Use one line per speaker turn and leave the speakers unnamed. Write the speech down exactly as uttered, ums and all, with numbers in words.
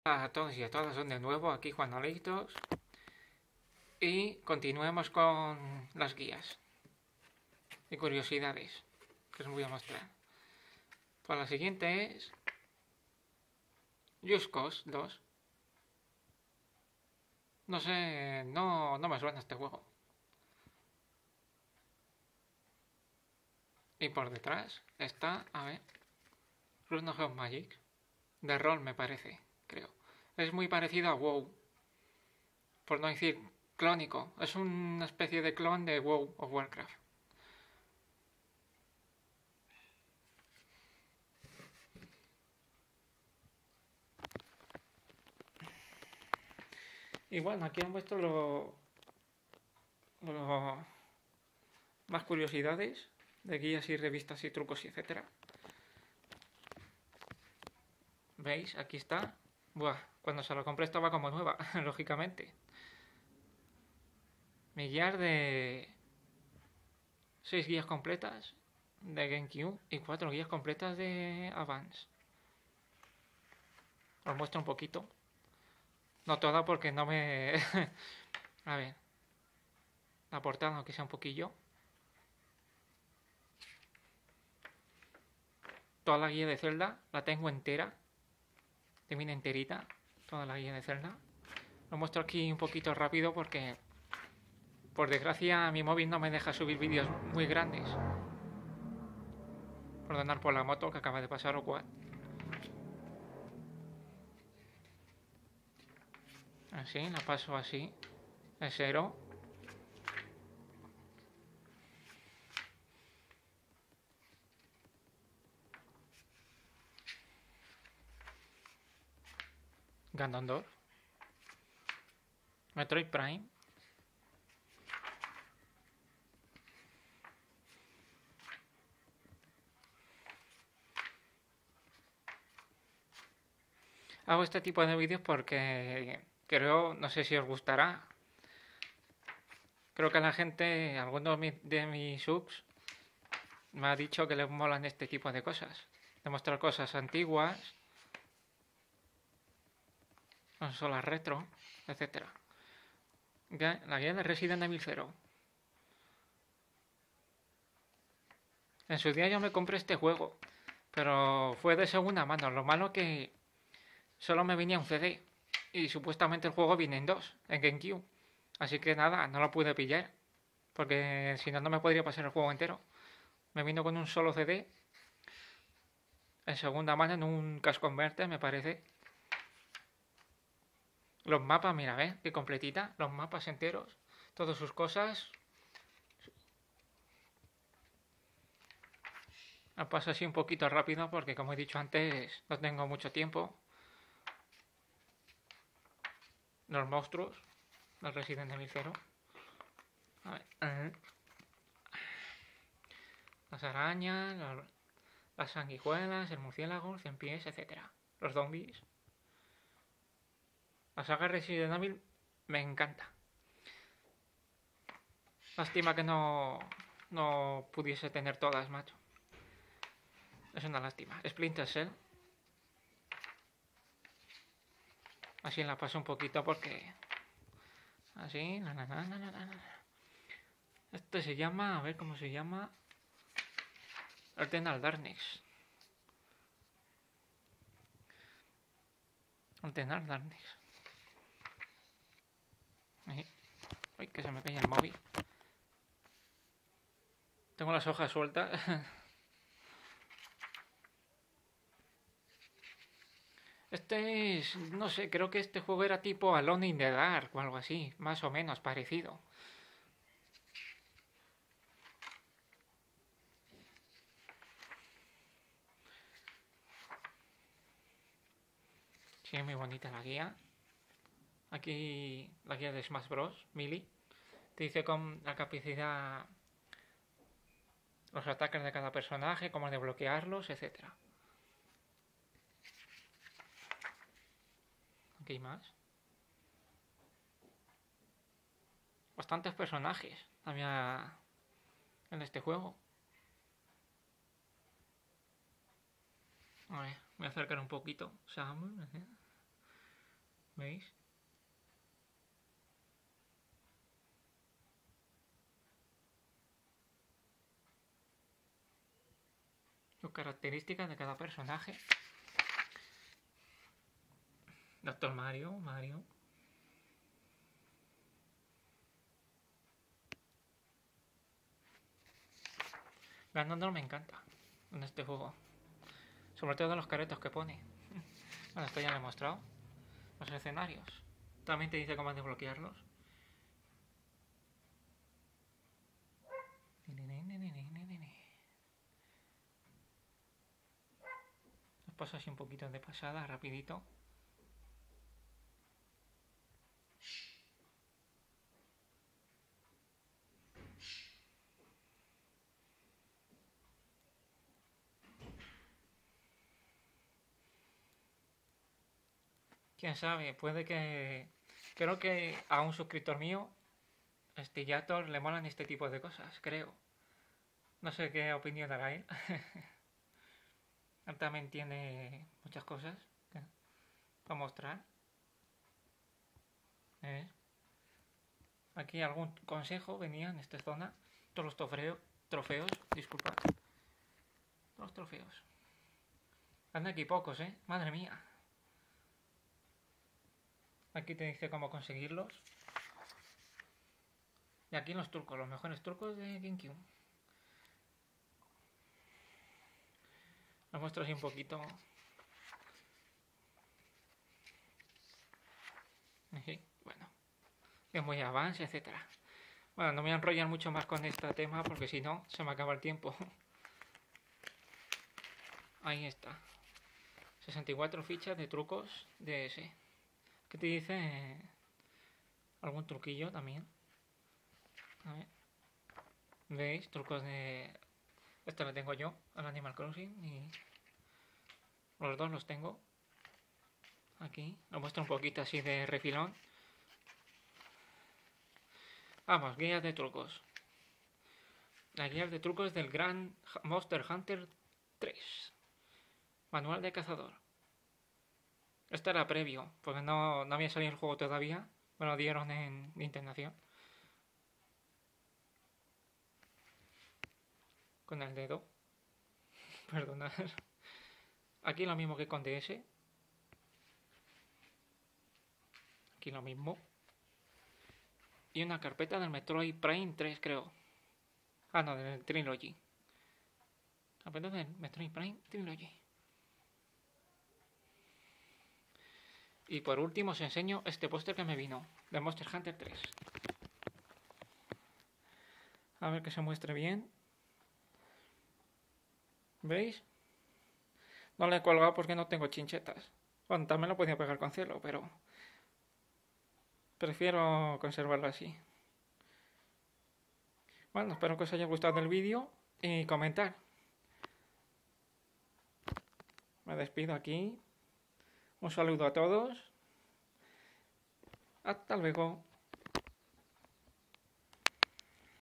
A todos y a todas son de nuevo aquí Juan Aleitos y continuemos con las guías y curiosidades que os voy a mostrar. Pues la siguiente es Just Cause dos. No sé, no, no me suena este juego. Y por detrás está, a ver, Rune of Magic, de rol me parece, creo. Es muy parecido a WoW, por no decir clónico. Es una especie de clon de WoW o Warcraft. Y bueno, aquí han puesto lo, lo, más curiosidades de guías y revistas y trucos y etcétera. ¿Veis? Aquí está. Buah, cuando se lo compré estaba como nueva, lógicamente. Mi guía de seis guías completas de GameCube y cuatro guías completas de Advance. Os muestro un poquito. No toda porque no me... A ver. La portada, aunque sea un poquillo. Toda la guía de Zelda la tengo entera. Termina enterita. Toda la guía de Zelda. Lo muestro aquí un poquito rápido porque... Por desgracia mi móvil no me deja subir vídeos muy grandes. Ordenar por la moto que acaba de pasar o cual. Así, la paso así. Es cero. Ganondorf. Metroid Prime. Hago este tipo de vídeos porque creo, no sé si os gustará. Creo que a la gente, algunos de mis subs, me ha dicho que les molan este tipo de cosas. Demostrar cosas antiguas, consolas retro, etcétera. La guía de Resident Evil cero. En su día yo me compré este juego, pero fue de segunda mano. Lo malo que solo me venía un C D y supuestamente el juego viene en dos, en GameCube. Así que nada, no lo pude pillar, porque si no, no me podría pasar el juego entero. Me vino con un solo C D, en segunda mano, en un Cash Converter, me parece. Los mapas, mira, ¿ves? Qué completita, los mapas enteros, todas sus cosas. Lo paso así un poquito rápido porque, como he dicho antes, no tengo mucho tiempo. Los monstruos del Resident Evil cero. A ver. Las arañas, los, las sanguijuelas, el murciélago, el cien pies, etcétera. Los zombies. La saga Resident Evil me encanta. Lástima que no, no pudiese tener todas, macho. Es una lástima. Splinter Cell. Así la paso un poquito porque... Así... Na, na, na, na, na, na. Este se llama... A ver cómo se llama... Eternal Darkness. Eternal Darkness. Ahí. Uy, que se me cae el móvil. Tengo las hojas sueltas. Este es... No sé, creo que este juego era tipo Alone in the Dark o algo así. Más o menos parecido. Sí, muy bonita la guía. Aquí la guía de Smash Bros. Melee. Te dice con la capacidad, los ataques de cada personaje, cómo desbloquearlos, etcétera. Aquí hay más. Bastantes personajes había en este juego. A ver, voy a acercar un poquito. Samus, ¿Veis? Sus características de cada personaje. Doctor Mario, Mario. Ganondorf me encanta en este juego. Sobre todo los caretos que pone. Bueno, esto ya lo he mostrado. Los escenarios. También te dice cómo desbloquearlos. Os paso así un poquito de pasada, rapidito. Quién sabe, puede que... Creo que a un suscriptor mío, Stillator, le molan este tipo de cosas, creo. No sé qué opinión dará él. Él también tiene muchas cosas para mostrar. ¿Eh? Aquí algún consejo venía en esta zona. Todos los trofeos, trofeos, disculpad. Los trofeos. Anda aquí pocos, ¿eh? Madre mía. Aquí te dice cómo conseguirlos. Y aquí los trucos, los mejores trucos de GameCube. Os muestro así un poquito. Sí, bueno. Es muy avance, etcétera. Bueno, no me voy a enrollar mucho más con este tema porque si no, se me acaba el tiempo. Ahí está. sesenta y cuatro fichas de trucos de ese. ¿Qué te dice? Algún truquillo también. A ver. ¿Veis? Trucos de... Esto lo tengo yo, al Animal Crossing. Y los dos los tengo. Aquí. Lo muestro un poquito así de refilón. Vamos, guías de trucos. Las guías de trucos del Gran Monster Hunter tres. Manual de cazador. Este era previo, porque no, no había salido el juego todavía. Me lo dieron en Nintendo. Con el dedo. Perdonad. Aquí lo mismo que con D S. Aquí lo mismo. Y una carpeta del Metroid Prime tres, creo. Ah, no, del Trilogy. Carpeta del Metroid Prime Trilogy. Y por último os enseño este póster que me vino. De Monster Hunter tres. A ver que se muestre bien. ¿Veis? No le he colgado porque no tengo chinchetas. Bueno, también lo podía pegar con cielo, pero... prefiero conservarlo así. Bueno, espero que os haya gustado el vídeo y comentar. Me despido aquí. Un saludo a todos. Hasta luego.